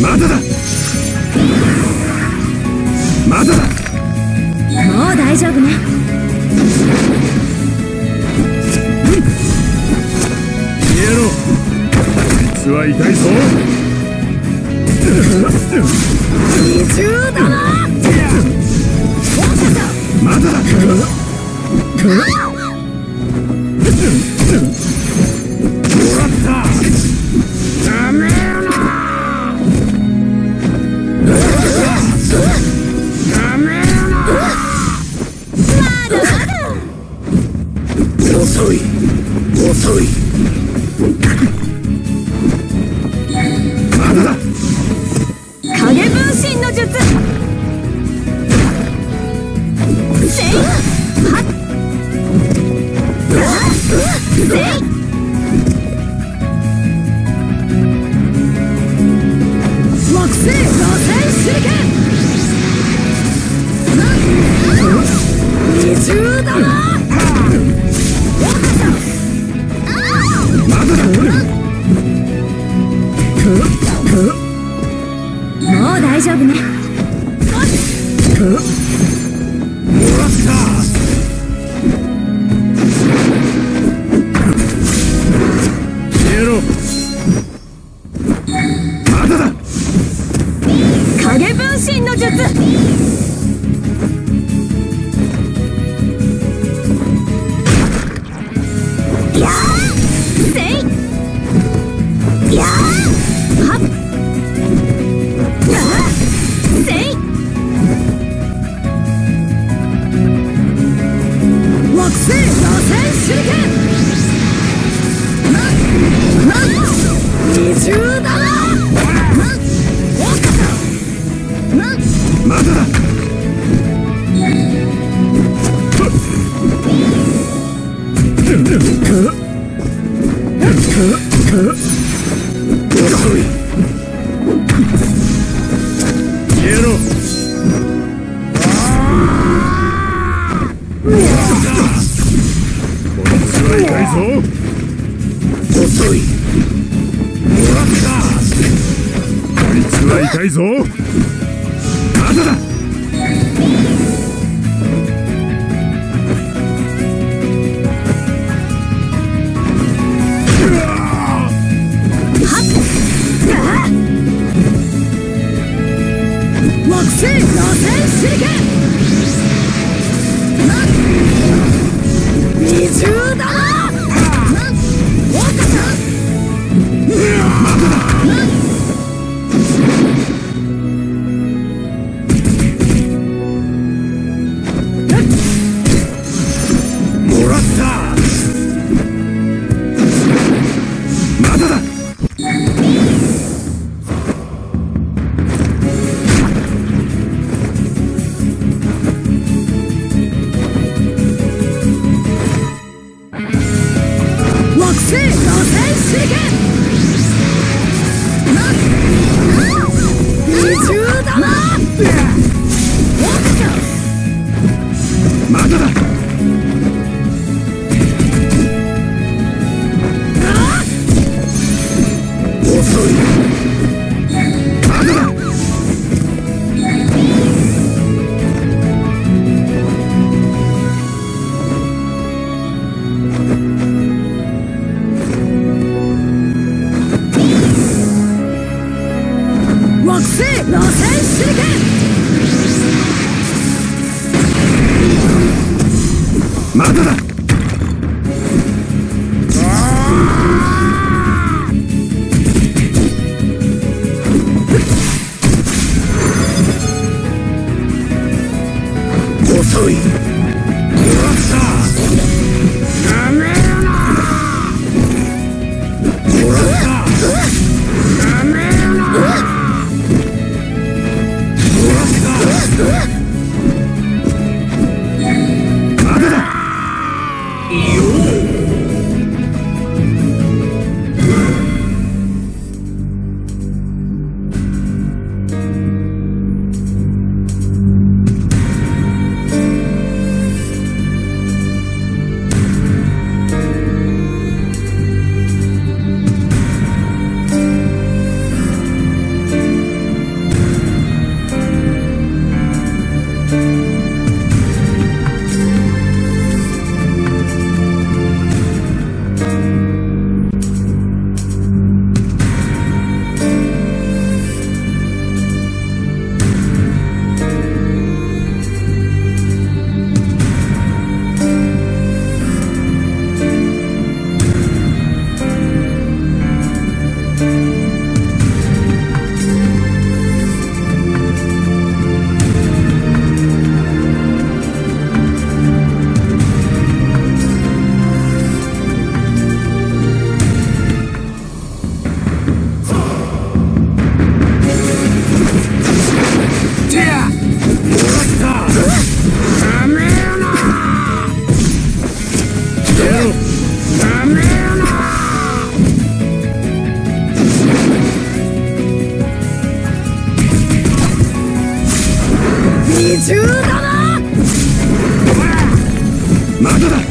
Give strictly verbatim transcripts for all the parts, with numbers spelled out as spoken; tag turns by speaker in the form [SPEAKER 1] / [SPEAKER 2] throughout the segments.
[SPEAKER 1] まだだまだだ。
[SPEAKER 2] もう大丈夫ね。
[SPEAKER 1] 消えろ。こいつは痛いぞ。
[SPEAKER 2] 二重だな。
[SPEAKER 1] まだだ。もらった。ダメよな。ダメよな。
[SPEAKER 2] まだまだ。
[SPEAKER 1] 遅い遅い。まだだ。
[SPEAKER 2] 影分身の術。せいはっせい。惑星螺旋手裏剣。二重だな。
[SPEAKER 1] まだだ。
[SPEAKER 2] もう大丈夫ね。
[SPEAKER 1] もらった。消えろ。まだだ。
[SPEAKER 2] 影分身の術。やーせいやーはっあーせい。惑星螺旋手裏剣。二重だな。
[SPEAKER 1] まだだ。遅い。消えろ。こいつは痛いぞ。遅い。もらった。こいつは痛いぞ。まだだ。
[SPEAKER 2] 惑星螺旋手裏剣。二重だな。
[SPEAKER 1] もらった。まだだ。
[SPEAKER 2] 惑星螺旋手裏剣。二重だな。
[SPEAKER 1] まだだ。遅い。まだだ。
[SPEAKER 2] 惑星螺旋手裏剣。
[SPEAKER 1] まだだ。遅い。もらった。ダメよな。もらった。ダメよな。もらった。まだだ。
[SPEAKER 2] 二重だな。
[SPEAKER 1] まだだ。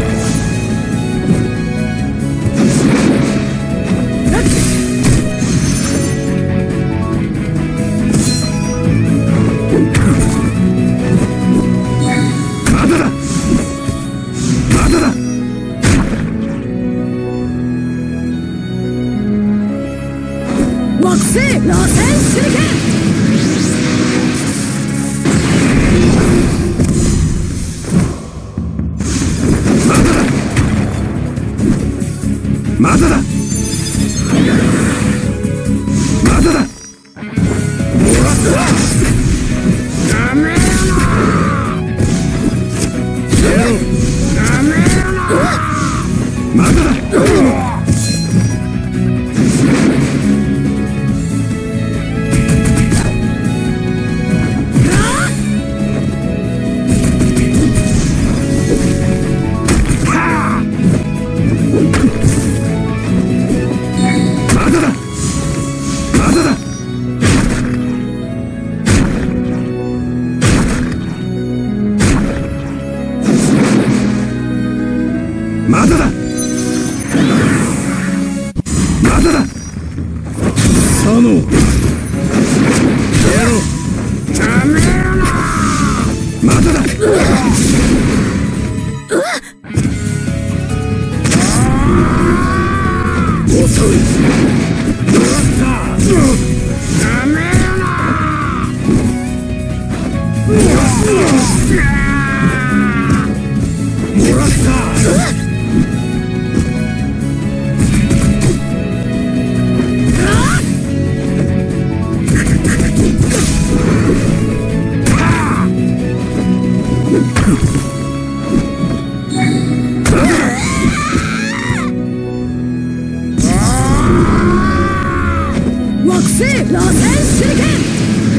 [SPEAKER 1] まだだ。まだだ。
[SPEAKER 2] 惑星螺旋手裏剣。
[SPEAKER 1] まだだ。まだだ。もらった。やめろな。やめろ。やめろな。まだだ。まだだ。まだだ。サノやろ。やめろな。まだだ。遅い。もらった。やめろな。もらった。
[SPEAKER 2] 惑星螺旋手裏剣。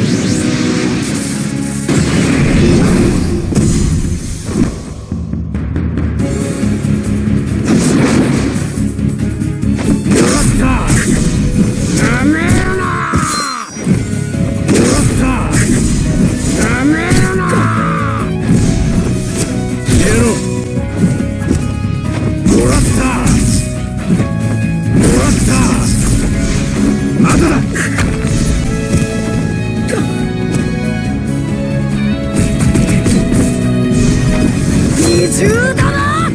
[SPEAKER 2] 二重だな。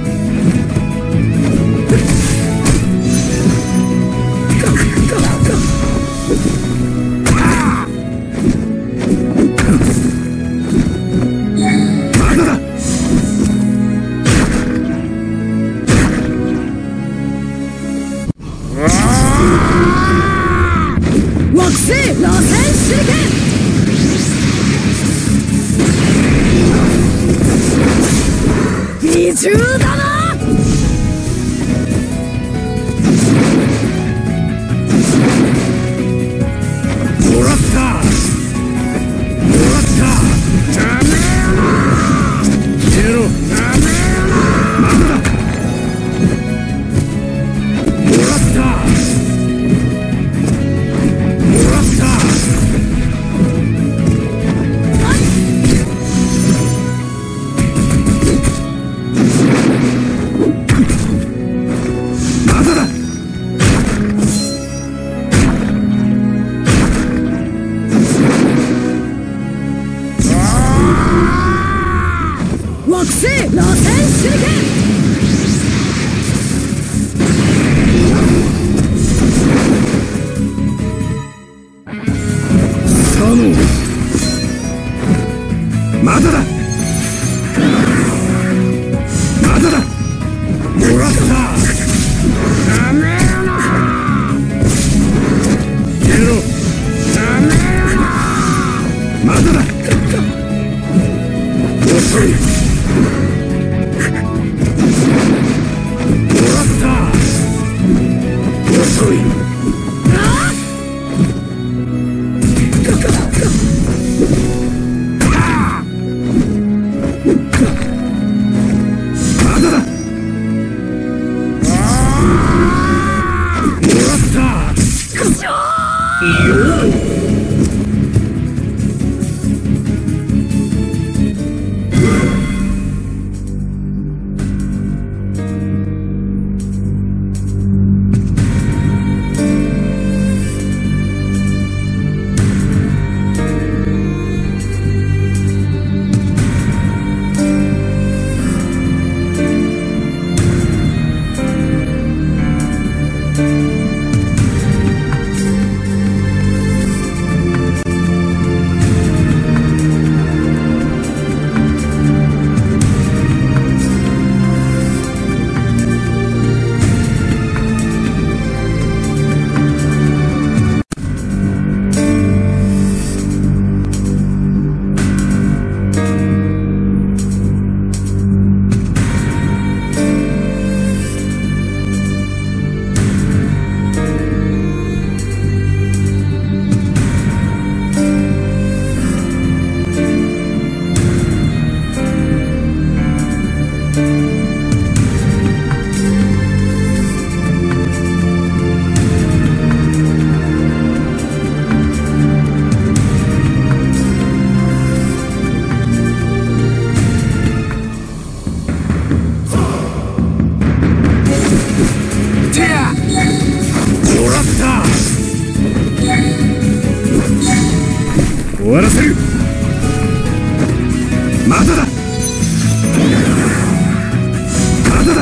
[SPEAKER 2] まだだ。惑星螺旋手裏剣。二重だな。もらった。もらった。やめろな。やろ。やめろな。まだだ。もらった。もらった。まだだ。惑星螺旋手裏剣。サノまだだ。まだだ。もらった。やめろな。やろ。やめろな。まだだ。遅い。もらった。遅い。まだだ。もらった。よっ。 終わらせる。まだだまだだ。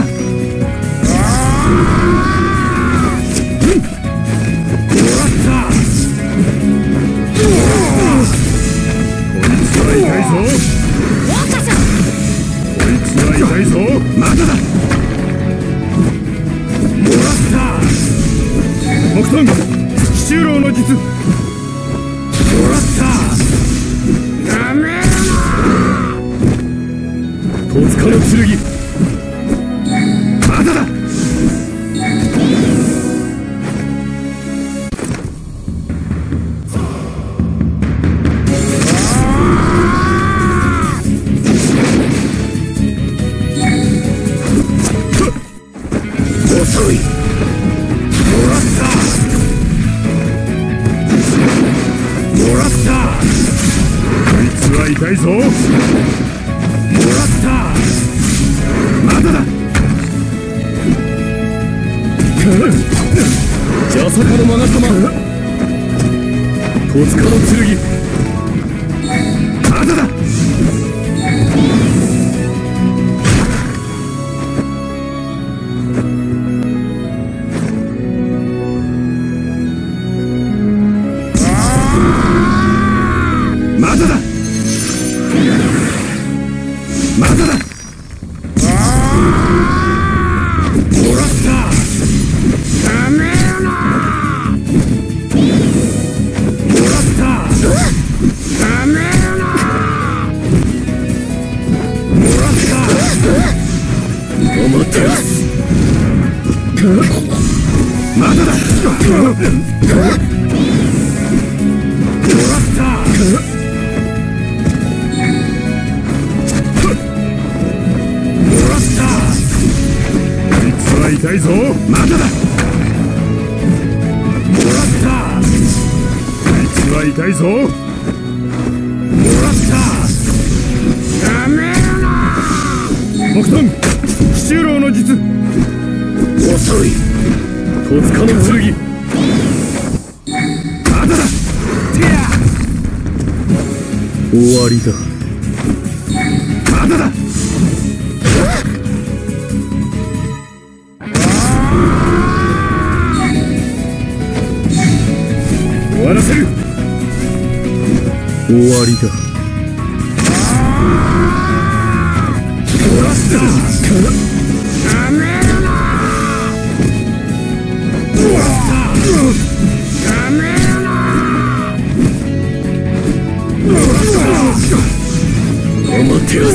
[SPEAKER 2] 終わった。こいつは痛いぞ。こいつは痛いぞ。まだだ。もらった。木遁七中老の術。もらった。やめろ。戸塚の剣。まだだ。遅い。もらった。もらった。こいつは痛いぞ。もらった。まだだ。じゃさかのマガ様。戸塚の剣。まだだ。まだだ。まだだ。もらった。やめろな。もらった。やめろな。もらった。お待たせ。まだだ。もらった。痛いぞ。まだだ。もらった。こいつは痛いぞ。もらった。やめろな。木遁七中老の術。遅い。戸塚の剣。まだだ。終わりだ。まだだ。終わらせる。終わりだ。もらった。やめろな。もらった。やめろな。もらった。お待てよ。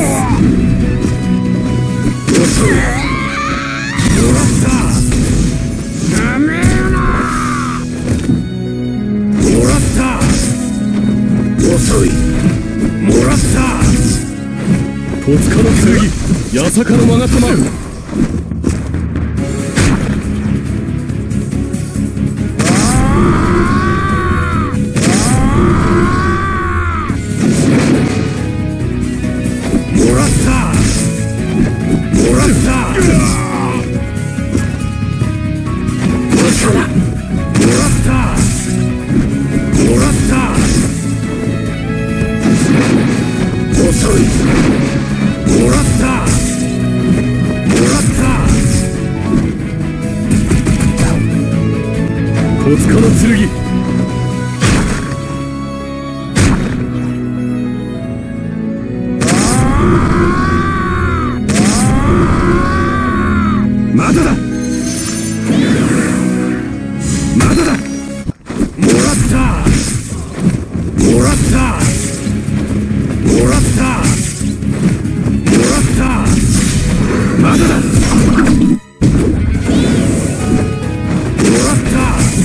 [SPEAKER 2] 遅い。もらった。やめろな。もらった。遅い。もらった。戸塚の剣。八坂のマガ様。もらった。もらった。もらった。もらった。遅い。もらった。もらった。戸塚の剣。まだだ。まだだ。もらった。もらった。もらった。もらった。まだだ。もらった。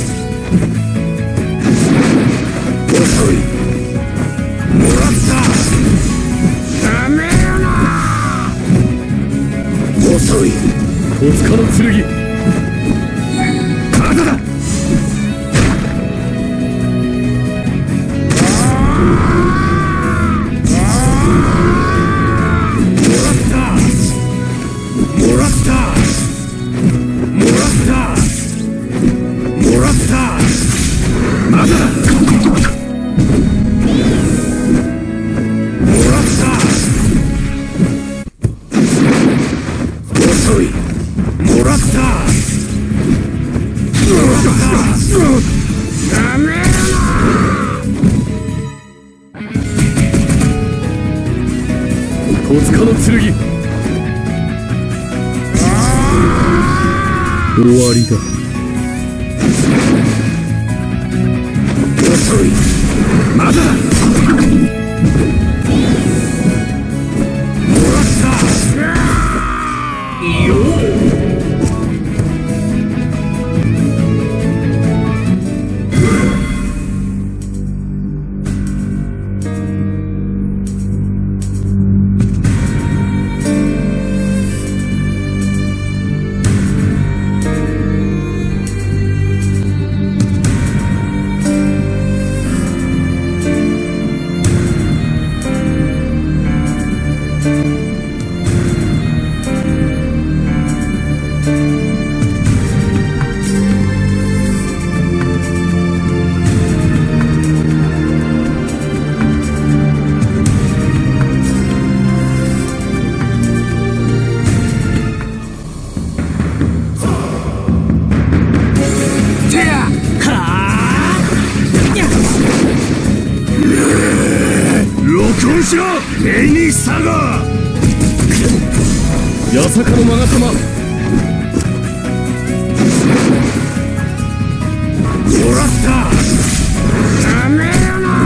[SPEAKER 2] 遅い。もらった。やめろな。遅い。戸塚の剣。まだだ。まだだ。 戸塚の剣。終わりだ。遅い。まだだ。もらった。よっ。しろエニサガ。八坂のマガ様。もらった。やめろな。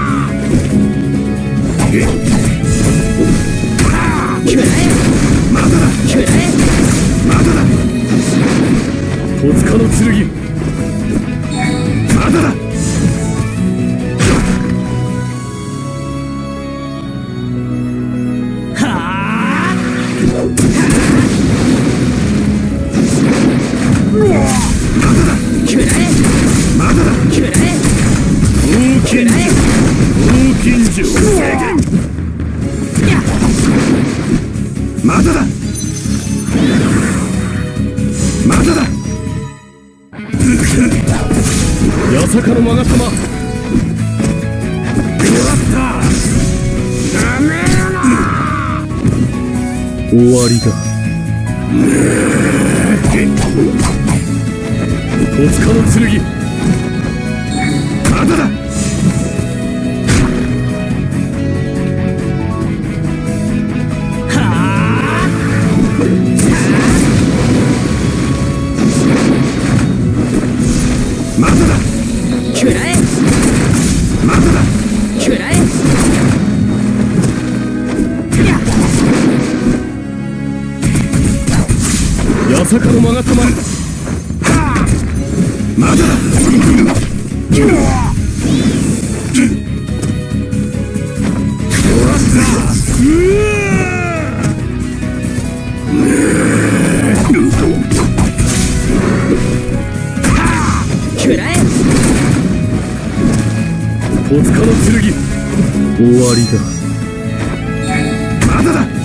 [SPEAKER 2] まだだ。まだだ。戸塚の剣。まだだ。まだだ。まだだ。八坂のマガ様。もらった。やめろな。終わりだ。戸塚の剣。まだだ。まだだ。くらえ。まだだ。くらえ。八坂のマガ様。まだだ。くらえ。戸塚の剣。終わりだ。まだだ。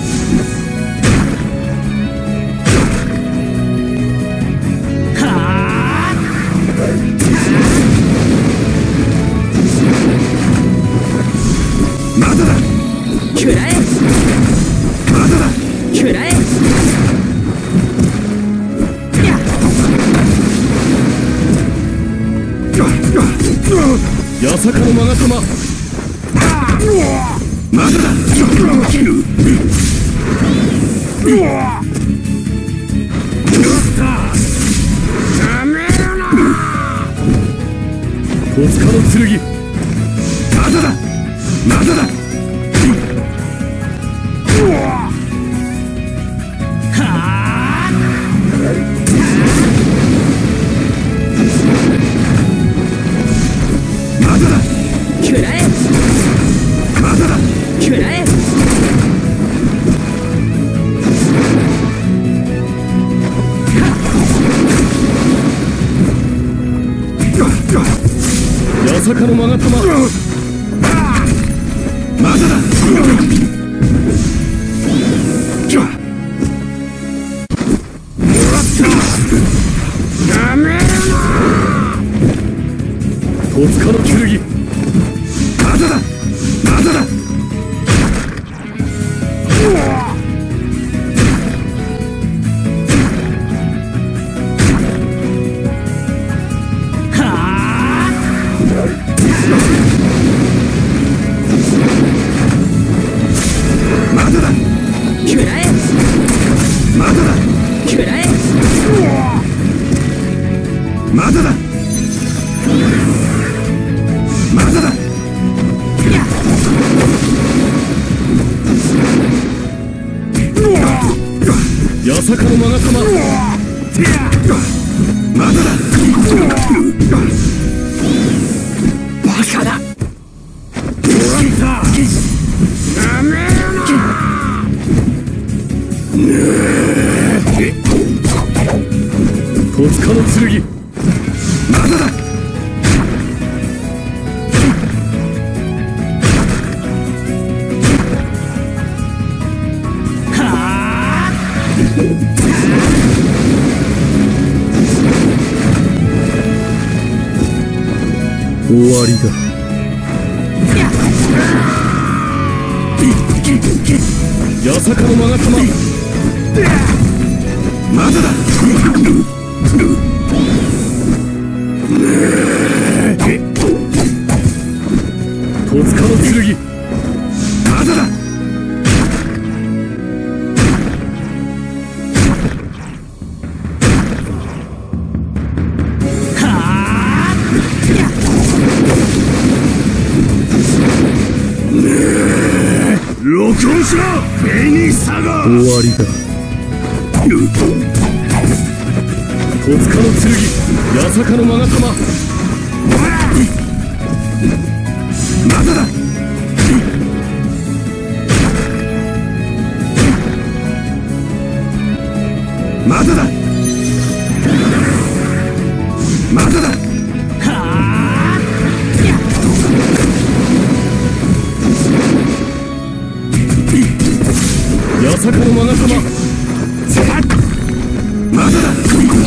[SPEAKER 2] まだだ。くらえ。まだだ。くらえ。八坂のマガ様。まだだ。やめろな。戸塚の剣。まだだ。まだだ。まだだ。くらえ。まだだ。くらえ。八坂のマガ様。まだだ。もらった。やめろな。戸塚の剣。まだだ。まだだ。まだだ。 塚の剣。まだだ。終わりだ。八坂の勾玉。まだだ。戸塚の剣。まだだ。録音しろ、フェニサガ。終わりだ。戸塚の剣、八坂の勾玉。まだだ。まだだ。まだだ。八坂の勾玉。まだだ。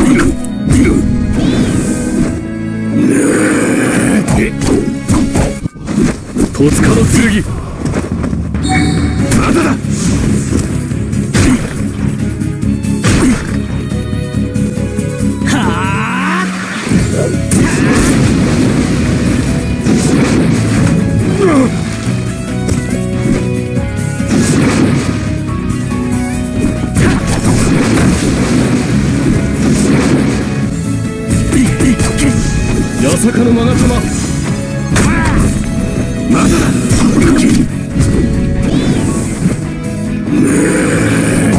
[SPEAKER 2] 戸塚の剣。まだだ。八坂の勾玉。まだだ。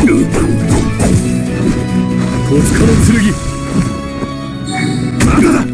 [SPEAKER 2] 戸塚の剣。まだだ。